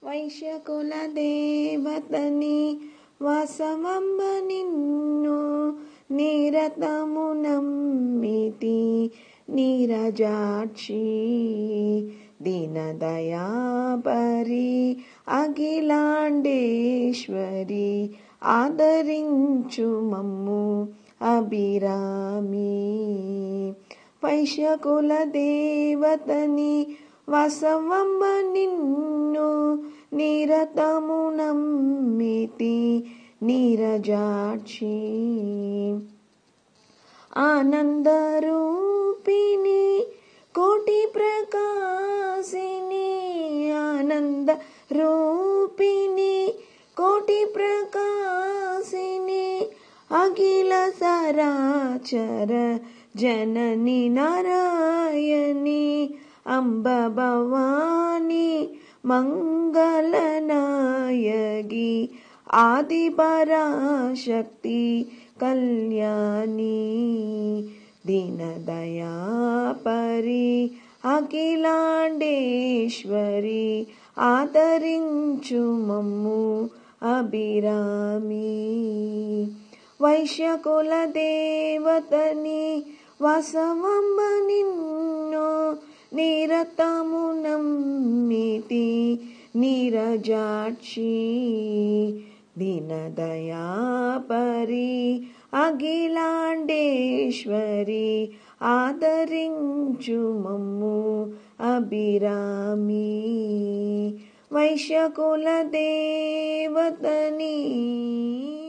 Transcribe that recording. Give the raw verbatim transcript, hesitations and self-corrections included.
వైశ్యకుల దేవతని వాసవంబ నిన్ను నిరతము నమ్మితి నీరజాక్షి దీనదయాపరి అఖిలాండేశ్వరి ఆదరించు మమ్ము అభిరామి. వైశ్యకుల దేవతని వాసవంబ నిన్ను నిరతము నమ్మితి నీరజాక్షి ఆనందరూపిణి కోటి ప్రకాశిని ఆనంద రూపిణి కోటి ప్రకాశిని అఖిల సరాచర జనని నారాయణి అంబ భవాని మంగళనాయకి ఆది పరాశక్తి కళ్యాణి దీనదయాపరి అఖిలాండేశ్వరి ఆదరించు మమ్ము అభిరామి. వైశ్యకుల దేవతని వాసవంబ నిన్ను నిరతము నమ్మితి నీరజాక్షి దీనదయాపరి అఖిలాండేశ్వరి ఆదరించు మమ్ము అభిరామి. వైశ్యకుల దేవతని